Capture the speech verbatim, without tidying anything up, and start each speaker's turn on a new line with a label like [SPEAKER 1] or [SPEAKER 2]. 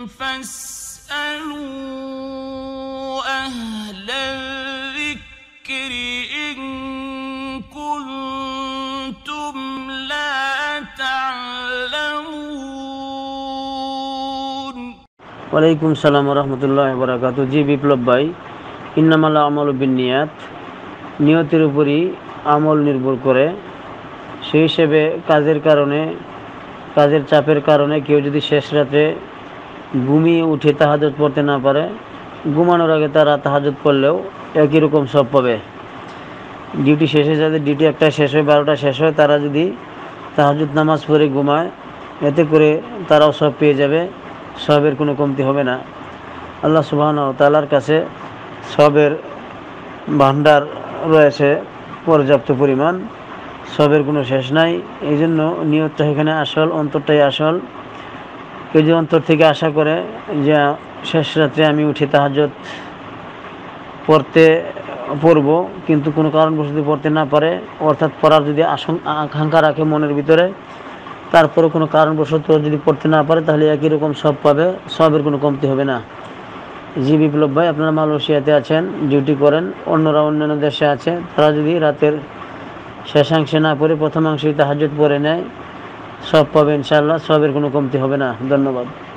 [SPEAKER 1] فاسألوا أهل الذكر إن كنتم لا تعلمون
[SPEAKER 2] ওয়ালাইকুম সালাম ওয়া রাহমাতুল্লাহি ওয়া বারাকাতুহু। জি বিপ্লব ভাই, ইন্নামাল আমালু বিন্নিয়াত, নিয়তের উপরই আমল নির্ভর করে। সেই হিসেবে কাজের কারণে কাজের চাপের কারণে কেউ যদি শেষ রাতে ঘুমিয়ে উঠে তাহাজ্জুদ পড়তে না পারে, ঘুমানোর আগে তারা তাহাজ্জুদ পড়লেও একই রকম সব পাবে। ডিউটি শেষে যাদের ডিউটি একটা শেষ হয়, বারোটা শেষ হয়, তারা যদি তাহাজ্জুদ নামাজ পড়ে ঘুমায়, এতে করে তারাও সব পেয়ে যাবে, সবের কোনো কমতি হবে না। আল্লাহ সুবহানাহু ওয়া তাআলার কাছে সবের ভান্ডার রয়েছে পর্যাপ্ত পরিমাণ, সবের কোনো শেষ নাই। এই জন্য নিয়তটা এখানে আসল, অন্তরটাই আসল। কেউ যদি অন্তর থেকে আশা করে যে শেষ রাত্রে আমি উঠে তাহাজ্জুদ পড়তে পড়ব, কিন্তু কোনো কারণবশত পড়তে না পারে, অর্থাৎ পড়ার যদি আকাঙ্ক্ষা রাখে মনের ভিতরে, তারপরে কোনো কারণবশত যদি পড়তে না পারে, তাহলে একই রকম সব পাবে, সবের কোনো কমতি হবে না। জি বিপ্লব ভাই, আপনারা মালয়েশিয়াতে আছেন, ডিউটি করেন, অন্যরা অন্যান্য দেশে আছে, তারা যদি রাতের শেষাংশে না পড়ে প্রথমাংশেই তাহাজ্জুদ পড়ে নেয়, সব পাবে ইনশাআল্লাহ, সবের কোনো কমতি হবে না। ধন্যবাদ।